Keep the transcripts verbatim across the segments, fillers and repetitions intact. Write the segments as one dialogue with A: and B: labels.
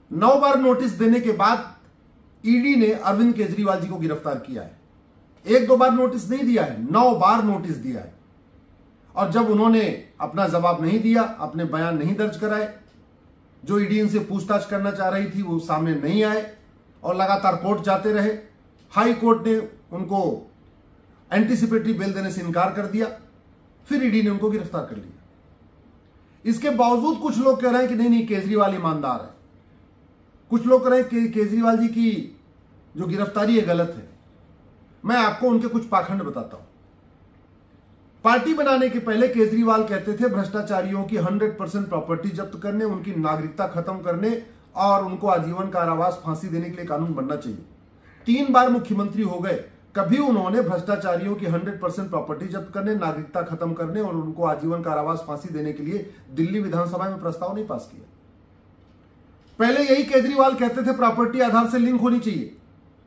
A: नौ बार notice देने के बाद ईडी ने अरविंद केजरीवाल जी को गिरफ्तार किया है। एक दो बार नोटिस नहीं दिया है, नौ बार नोटिस दिया है। और जब उन्होंने अपना जवाब नहीं दिया, अपने बयान नहीं दर्ज कराए, जो ईडी इनसे पूछताछ करना चाह रही थी वो सामने नहीं आए और लगातार कोर्ट जाते रहे। हाई कोर्ट ने उनको एंटीसिपेटरी बेल देने से इनकार कर दिया, फिर ईडी ने उनको गिरफ्तार कर लिया। इसके बावजूद कुछ लोग कह रहे हैं कि नहीं नहीं केजरीवाल ईमानदार है। कुछ लोग कह रहे हैं कि केजरीवाल जी की जो गिरफ्तारी है गलत है। मैं आपको उनके कुछ पाखंड बताता हूं। पार्टी बनाने के पहले केजरीवाल कहते थे भ्रष्टाचारियों की हंड्रेड परसेंट प्रॉपर्टी जब्त करने, उनकी नागरिकता खत्म करने और उनको आजीवन कारावास फांसी देने के लिए कानून बनना चाहिए। तीन बार मुख्यमंत्री हो गए, कभी उन्होंने भ्रष्टाचारियों की हंड्रेड परसेंट प्रॉपर्टी जब्त करने, नागरिकता खत्म करने और उनको आजीवन कारावास फांसी देने के लिए दिल्ली विधानसभा में प्रस्ताव नहीं पास किया। पहले यही केजरीवाल कहते थे प्रॉपर्टी आधार से लिंक होनी चाहिए।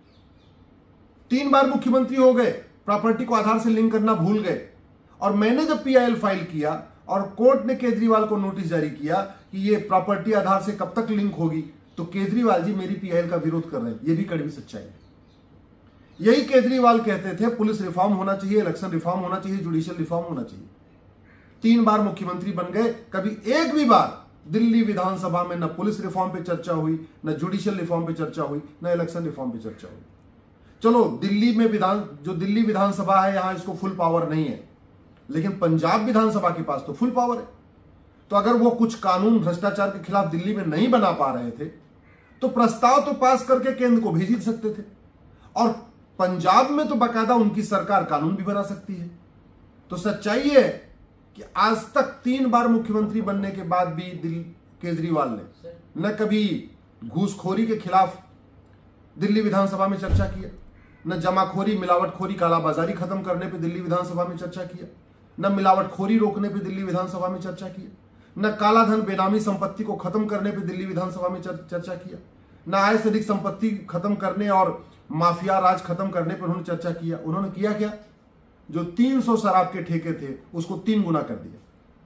A: तीन बार मुख्यमंत्री हो गए, प्रॉपर्टी को आधार से लिंक करना भूल गए। और मैंने जब पीआईएल फाइल किया और कोर्ट ने केजरीवाल को नोटिस जारी किया कि ये प्रॉपर्टी आधार से कब तक लिंक होगी, तो केजरीवाल जी मेरी पीआईएल का विरोध कर रहे हैं। ये भी कड़वी सच्चाई है। यही केजरीवाल कहते थे पुलिस रिफॉर्म होना चाहिए, इलेक्शन रिफॉर्म होना चाहिए, जुडिशियल रिफॉर्म होना चाहिए। तीन बार मुख्यमंत्री बन गए, कभी एक भी बार दिल्ली विधानसभा में न पुलिस रिफॉर्म पे चर्चा हुई, न जुडिशियल रिफॉर्म पे चर्चा हुई, न इलेक्शन रिफॉर्म पे चर्चा हुई। चलो दिल्ली में विधान जो दिल्ली विधानसभा है यहां इसको फुल पावर नहीं है, लेकिन पंजाब विधानसभा के पास तो फुल पावर है। तो अगर वो कुछ कानून भ्रष्टाचार के खिलाफ दिल्ली में नहीं बना पा रहे थे तो प्रस्ताव तो पास करके केंद्र को भेज ही सकते थे। और पंजाब में तो बाकायदा उनकी सरकार कानून भी बना सकती है। तो सच्चाई है कि आज तक तीन बार मुख्यमंत्री बनने के बाद भी दिल्ली केजरीवाल ने न कभी घूसखोरी के खिलाफ दिल्ली विधानसभा में चर्चा किया, न जमाखोरी, मिलावटखोरी, कालाबाजारी खत्म करने पे दिल्ली विधानसभा में चर्चा किया, न मिलावटखोरी रोकने पे दिल्ली विधानसभा में चर्चा किया, न कालाधन बेनामी संपत्ति को खत्म करने पे दिल्ली विधानसभा में चर्चा किया, न आय से अधिक संपत्ति खत्म करने और माफिया राज खत्म करने पर उन्होंने चर्चा किया। उन्होंने किया क्या? जो तीन सौ शराब के ठेके थे उसको तीन गुना कर दिया।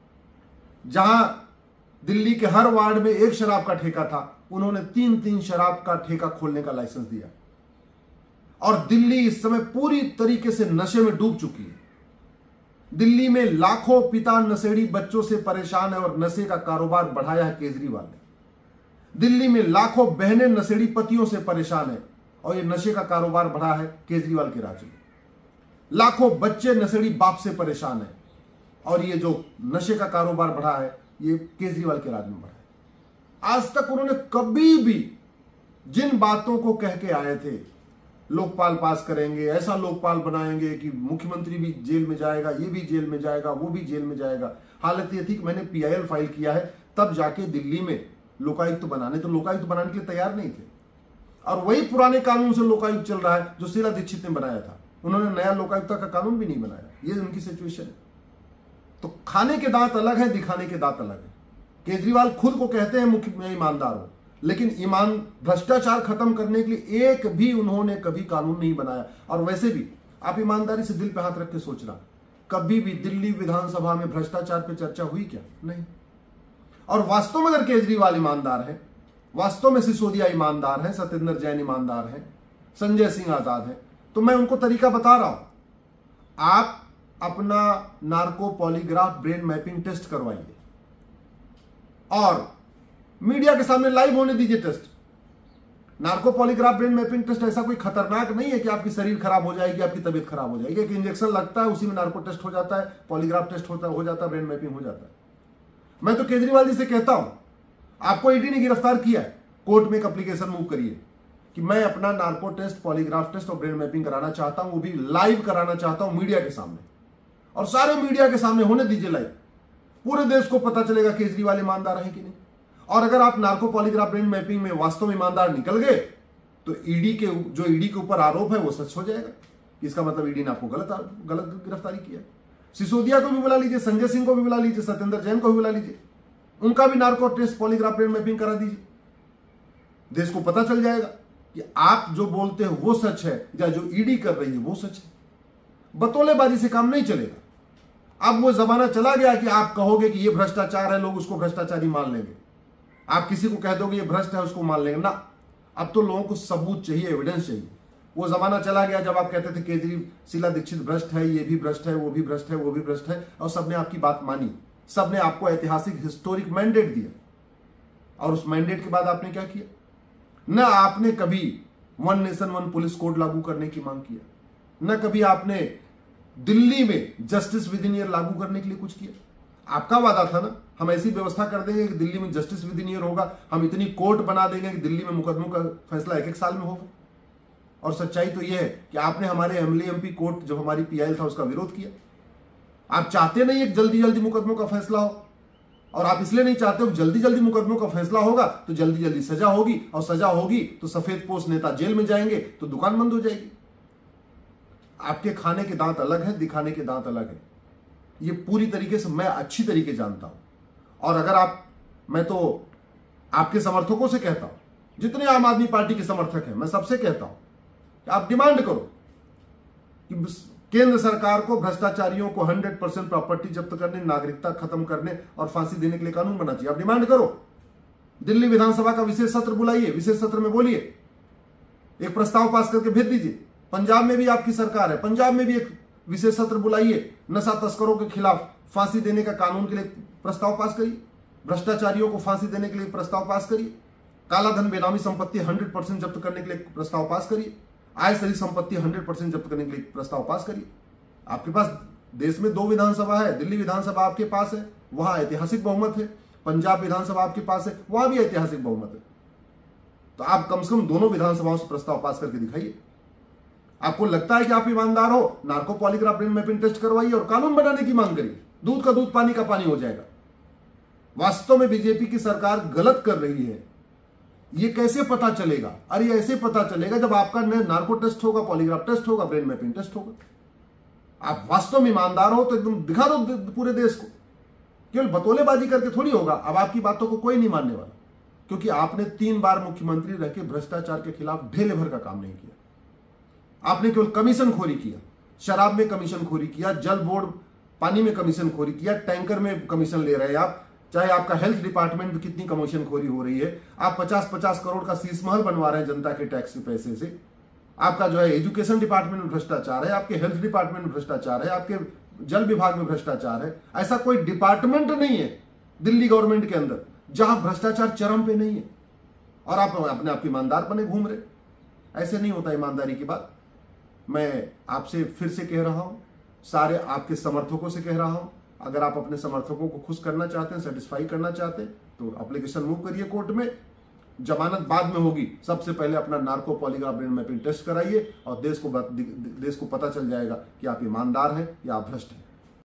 A: जहां दिल्ली के हर वार्ड में एक शराब का ठेका था, उन्होंने तीन तीन शराब का ठेका खोलने का लाइसेंस दिया। और दिल्ली इस समय पूरी तरीके से नशे में डूब चुकी है। दिल्ली में लाखों पिता नशेड़ी बच्चों से परेशान है और नशे का कारोबार बढ़ाया है केजरीवाल ने। दिल्ली में लाखों बहनें नशेड़ी पतियों से परेशान है और ये नशे का कारोबार बढ़ा है केजरीवाल के राज्य में। लाखों बच्चे नशेड़ी बाप से परेशान है और ये जो नशे का कारोबार बढ़ा है ये केजरीवाल के राज्य में बढ़ा है। आज तक उन्होंने कभी भी जिन बातों को कह के आए थे, लोकपाल पास करेंगे, ऐसा लोकपाल बनाएंगे कि मुख्यमंत्री भी जेल में जाएगा, ये भी जेल में जाएगा, वो भी जेल में जाएगा। हालत ये थी कि मैंने पीआईएल फाइल किया है, तब जाके दिल्ली में लोकायुक्त बनाने, तो लोकायुक्त बनाने के लिए तैयार नहीं थे। और वही पुराने कानून से लोकायुक्त चल रहा है जो शीला दीक्षित ने बनाया था। उन्होंने नया लोकायुक्त का कानून भी नहीं बनाया। ये उनकी सिचुएशन है। तो खाने के दांत अलग है, दिखाने के दांत अलग है। केजरीवाल खुद को कहते हैं मुख्य मैं ईमानदार हूं, लेकिन ईमान भ्रष्टाचार खत्म करने के लिए एक भी उन्होंने कभी कानून नहीं बनाया। और वैसे भी आप ईमानदारी से दिल पे हाथ रख के सोचना, कभी भी दिल्ली विधानसभा में भ्रष्टाचार पे चर्चा हुई क्या? नहीं। और वास्तव में अगर केजरीवाल ईमानदार है, वास्तव में सिसोदिया ईमानदार है, सत्येंद्र जैन ईमानदार है, संजय सिंह आजाद है, तो मैं उनको तरीका बता रहा हूं। आप अपना narco polygraph brain mapping test करवाइए और मीडिया के सामने लाइव होने दीजिए test. Narco polygraph brain mapping test ऐसा कोई खतरनाक नहीं है कि आपकी शरीर खराब हो जाएगी, आपकी तबीयत खराब हो जाएगी। एक इंजेक्शन लगता है, उसी में नार्को टेस्ट हो जाता है, पॉलीग्राफ टेस्ट होता हो जाता है, ब्रेन मैपिंग हो जाता है। मैं तो केजरीवाल जी से कहता हूं, आपको ईडी ने गिरफ्तार किया है, कोर्ट में एक एप्लीकेशन मूव करिए कि मैं अपना नार्को टेस्ट, पॉलीग्राफ टेस्ट और ब्रेन मैपिंग कराना चाहता हूं, वो भी लाइव कराना चाहता हूं मीडिया के सामने, और सारे मीडिया के सामने होने दीजिए लाइव। पूरे देश को पता चलेगा केजरीवाल ईमानदार है कि नहीं। और अगर आप नार्को पॉलीग्राफ ब्रेन मैपिंग में वास्तव में ईमानदार निकल गए तो ईडी के जो ईडी के ऊपर आरोप है वो सच हो जाएगा। इसका मतलब ईडी ने आपको गलत गलत गिरफ्तारी किया। सिसोदिया को भी बुला लीजिए, संजय सिंह को भी बुला लीजिए, सत्येंद्र जैन को भी बुला लीजिए, उनका भी narco test, polygraph brain mapping करा दीजिए। देश को पता चल जाएगा कि आप जो बोलते हैं वो सच है या जो ईडी कर रही है वो सच है। बतौलेबाजी से काम नहीं चलेगा। अब वो जमाना चला गया कि आप कहोगे कि ये भ्रष्टाचार है, लोग उसको भ्रष्टाचारी मान लेंगे। आप किसी को कह दोगे ये भ्रष्ट है, उसको मान लेंगे ना। अब तो लोगों को सबूत चाहिए, एविडेंस चाहिए। वो जमाना चला गया जब आप कहते थे केजरीवाल शीला दीक्षित भ्रष्ट है, ये भी भ्रष्ट है, वो भी भ्रष्ट है, वो भी भ्रष्ट है, और सबने आपकी बात मानी। सबने आपको ऐतिहासिक हिस्टोरिक मैंडेट दिया, और उस मैंडेट के बाद आपने क्या किया? न आपने कभी one nation one police code लागू करने की मांग किया, न कभी आपने दिल्ली में जस्टिस विद इन ईयर लागू करने के लिए कुछ किया। आपका वादा था ना, हम ऐसी व्यवस्था कर देंगे कि दिल्ली में जस्टिस विद इन ईयर होगा, हम इतनी कोर्ट बना देंगे कि दिल्ली में मुकदमों का फैसला एक एक साल में होगा। और सच्चाई तो यह है कि आपने हमारे एमएलए एमपी कोर्ट जब हमारी पीआईएल था उसका विरोध किया। आप चाहते नहीं एक जल्दी जल्दी मुकदमों का फैसला हो, और आप इसलिए नहीं चाहते हो जल्दी जल्दी मुकदमों का फैसला होगा तो जल्दी जल्दी सजा होगी, और सजा होगी तो सफेद पोश नेता जेल में जाएंगे तो दुकान बंद हो जाएगी। आपके खाने के दांत अलग है, दिखाने के दांत अलग है। ये पूरी तरीके से मैं अच्छी तरीके जानता हूं। और अगर आप, मैं तो आपके समर्थकों से कहता हूं, जितने आम आदमी पार्टी के समर्थक हैं, मैं सबसे कहता हूं कि आप डिमांड करो कि केंद्र सरकार को भ्रष्टाचारियों को हंड्रेड परसेंट प्रॉपर्टी जब्त करने, नागरिकता खत्म करने और फांसी देने के लिए कानून बना चाहिए। आप डिमांड करो। दिल्ली विधानसभा का विशेष सत्र बुलाइए, विशेष सत्र में बोलिए, एक प्रस्ताव पास करके भेज दीजिए। पंजाब में भी आपकी सरकार है, पंजाब में भी एक विशेष सत्र बुलाइए, नशा तस्करों के खिलाफ फांसी देने का कानून के लिए प्रस्ताव पास करिए, भ्रष्टाचारियों को फांसी देने के लिए प्रस्ताव पास करिए, काला धन बेनामी संपत्ति हंड्रेड परसेंट जब्त करने के लिए प्रस्ताव पास करिए, आय सही संपत्ति हंड्रेड परसेंट जब्त करने के लिए प्रस्ताव पास करिए। आपके पास देश में दो विधानसभा है, दिल्ली विधानसभा आपके पास है, वहां ऐतिहासिक बहुमत है, पंजाब विधानसभा आपके पास है, वहां भी ऐतिहासिक बहुमत है। तो आप कम से कम दोनों विधानसभाओं से प्रस्ताव पास करके दिखाइए। आपको लगता है कि आप ईमानदार हो, narco polygraph brain mapping test करवाइए और कानून बनाने की मांग करिए। दूध का दूध, पानी का पानी हो जाएगा। वास्तव में बीजेपी की सरकार गलत कर रही है, ये कैसे पता चलेगा? अरे ऐसे पता चलेगा जब आपका नार्को टेस्ट होगा, पॉलीग्राफ टेस्ट होगा, ब्रेन मैपिंग टेस्ट होगा। आप वास्तव में ईमानदार हो तो एकदम दिखा दो पूरे देश को। केवल बतौलेबाजी करके थोड़ी होगा। अब आपकी बातों को कोई नहीं मानने वाला, क्योंकि आपने तीन बार मुख्यमंत्री रह के भ्रष्टाचार के खिलाफ ढेले भर का काम नहीं किया। आपने केवल कमीशन खोरी किया, शराब में कमीशन खोरी किया, जल बोर्ड पानी में कमीशन खोरी किया, टैंकर में कमीशन ले रहे हैं आप। चाहे आपका हेल्थ डिपार्टमेंट में कितनी कमीशन खोरी हो रही है, आप पचास पचास करोड़ का शीश महल बनवा रहे हैं जनता के टैक्स के पैसे से। आपका जो है एजुकेशन डिपार्टमेंट में भ्रष्टाचार है, आपके हेल्थ डिपार्टमेंट में भ्रष्टाचार है, आपके जल विभाग में भ्रष्टाचार है। ऐसा कोई डिपार्टमेंट नहीं है दिल्ली गवर्नमेंट के अंदर जहां भ्रष्टाचार चरम पे नहीं है, और आप अपने आप ईमानदार बने घूम रहे। ऐसे नहीं होता ईमानदारी की बात। मैं आपसे फिर से कह रहा हूं, सारे आपके समर्थकों से कह रहा हूं, अगर आप अपने समर्थकों को खुश करना चाहते हैं, सेटिस्फाई करना चाहते हैं, तो एप्लीकेशन मूव करिए कोर्ट में। जमानत बाद में होगी, सबसे पहले अपना narco polygraph brain mapping test कराइए, और देश को देश को पता चल जाएगा कि आप ईमानदार हैं या आप भ्रष्ट हैं।